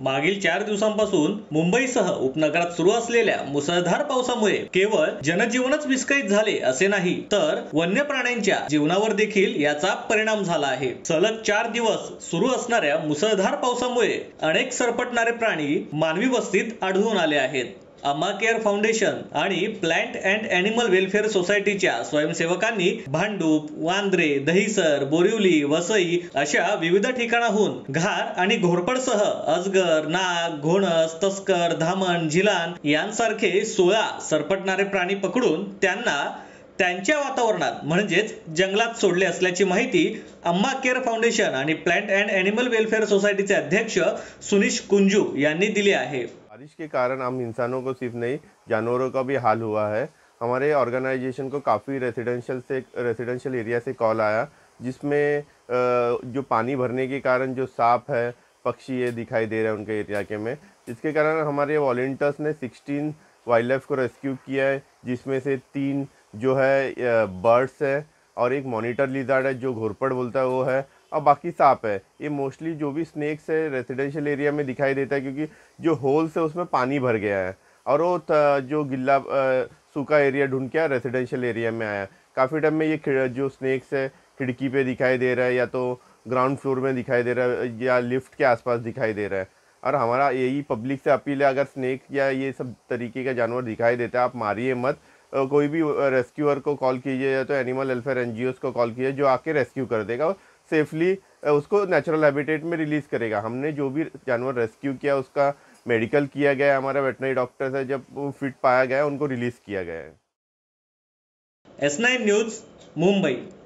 मागील 4 दिवसांपासून मुंबईसह उपनगरात सुरू असलेल्या मुसळधार पावसामुळे केवळ जनजीवनच विस्कळीत झाले असे नाही, तर वन्य प्राण्यांच्या जीवनावर देखील याचा परिणाम झाला आहे। सलग 4 दिवस सुरू असणाऱ्या मुसळधार पावसामुळे अनेक सरपटणारे प्राणी मानवी वस्तीत आढळून आले आहेत। अम्मा केअर फाउंडेशन आणि प्लांट अँड ॲनिमल वेलफेअर सोसायटीच्या स्वयंसेवकांनी भांडूप, वांद्रे, दहिसर, बोरिवली, वसई अशा विविध ठिकाणाहून घार आणि घोरपडसह अजगर, नाग, घोणस, तस्कर, धामण, झिलान यांसारखे 16 सरपटणारे प्राणी पकडून त्यांना त्यांच्या वातावरणात म्हणजेच जंगलात सोडले असल्याची माहिती अम्मा केअर फाउंडेशन आणि प्लांट अँड ॲनिमल वेलफेअर सोसायटीचे अध्यक्ष सुनीश कुंजू यांनी दिली आहे। बारिश के कारण हम इंसानों को सिर्फ नहीं, जानवरों का भी हाल हुआ है। हमारे ऑर्गेनाइजेशन को काफ़ी रेसिडेंशियल एरिया से कॉल आया, जिसमें जो पानी भरने के कारण जो सांप है, पक्षी ये दिखाई दे रहे हैं उनके एरिया के में, जिसके कारण हमारे वॉलंटियर्स ने 16 वाइल्ड लाइफ को रेस्क्यू किया है, जिसमें से 3 जो है बर्ड्स है और एक मॉनिटर लिजार्ड है जो घोरपड़ बोलता है वो है, और बाकी सांप है। ये मोस्टली जो भी स्नेक्स है रेसिडेंशियल एरिया में दिखाई देता है, क्योंकि जो होल्स है उसमें पानी भर गया है और वो जो गिल्ला सूखा एरिया ढूंढ के रेसिडेंशियल एरिया में आया। काफ़ी टाइम में ये जो स्नेक्स है खिड़की पे दिखाई दे रहा है, या तो ग्राउंड फ्लोर में दिखाई दे रहा है, या लिफ्ट के आसपास दिखाई दे रहा है। और हमारा यही पब्लिक से अपील है, अगर स्नेक या ये सब तरीके का जानवर दिखाई देता है आप मारिए मत। कोई भी रेस्क्यूअर को कॉल कीजिए, या तो एनिमल वेलफेयर NGOs को कॉल कीजिए, जो आके रेस्क्यू कर देगा, सेफली उसको नेचुरल हैबिटेट में रिलीज़ करेगा। हमने जो भी जानवर रेस्क्यू किया उसका मेडिकल किया गया है, हमारा वेटनरी डॉक्टर है, जब वो फिट पाया गया उनको रिलीज़ किया गया है। S9 news, Mumbai.